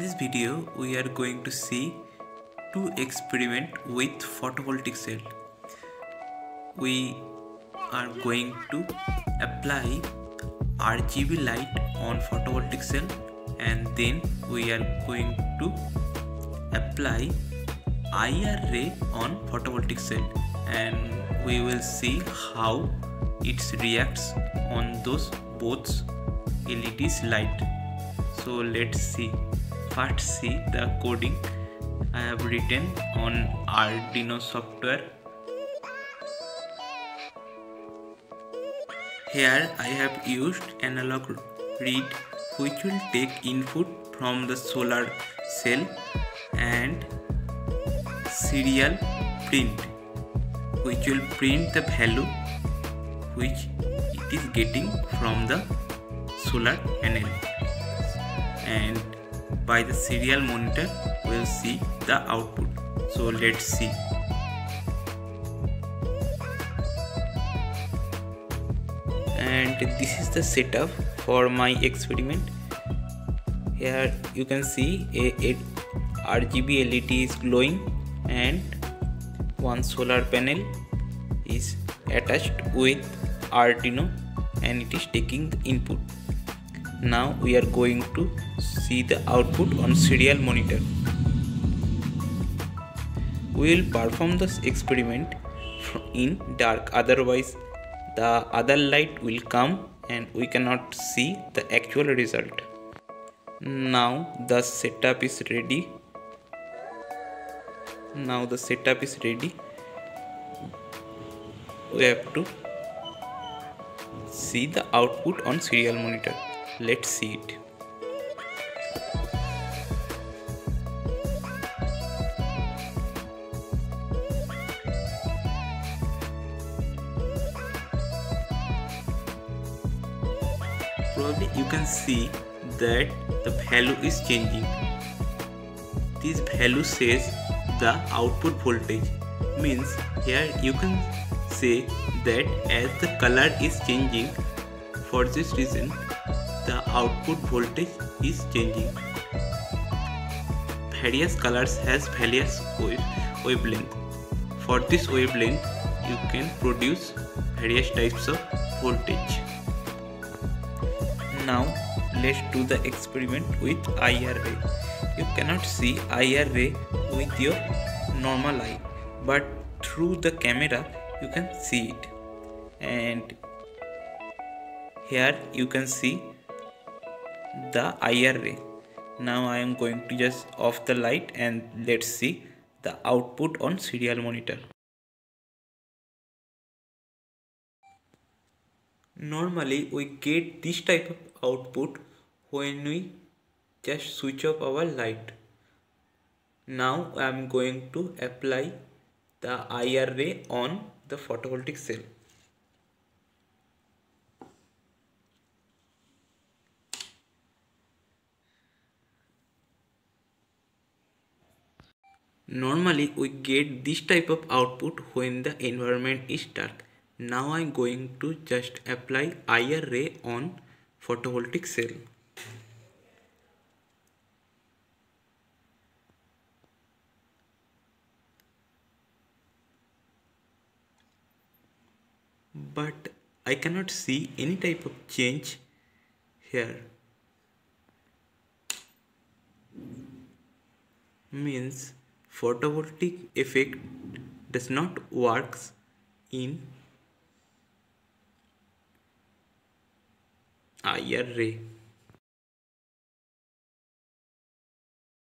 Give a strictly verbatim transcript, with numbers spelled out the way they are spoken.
this video we are going to see to experiment with photovoltaic cell. We are going to apply R G B light on photovoltaic cell, and then we are going to apply I R ray on photovoltaic cell, and we will see how it reacts on those both L E Ds light. So let's see. First see the coding I have written on Arduino software. Here I have used analog read, which will take input from the solar cell, and serial print, which will print the value which it is getting from the solar panel, and by the serial monitor we will see the output. So let's see. And this is the setup for my experiment. Here you can see a, a R G B L E D is glowing, and one solar panel is attached with Arduino, and it is taking the input. Now we are going to see the output on serial monitor. We will perform this experiment in dark, otherwise the other light will come and we cannot see the actual result. Now the setup is ready. Now the setup is ready. We have to see the output on serial monitor. Let's see it. Probably you can see that the value is changing. This value says the output voltage, means here you can say that as the color is changing, for this reason the output voltage is changing. Various colors has various wave wavelength. For this wavelength you can produce various types of voltage. Now let's do the experiment with I R ray. You cannot see I R ray with your normal eye, but through the camera you can see it. And here you can see the I R ray. Now I am going to just off the light, and let's see the output on serial monitor. Normally we get this type of output when we just switch off our light. Now I am going to apply the I R ray on the photovoltaic cell. Normally we get this type of output when the environment is dark. Now I am going to just apply I R ray on photovoltaic cell. But I cannot see any type of change here. Means photovoltaic effect does not works in I R ray.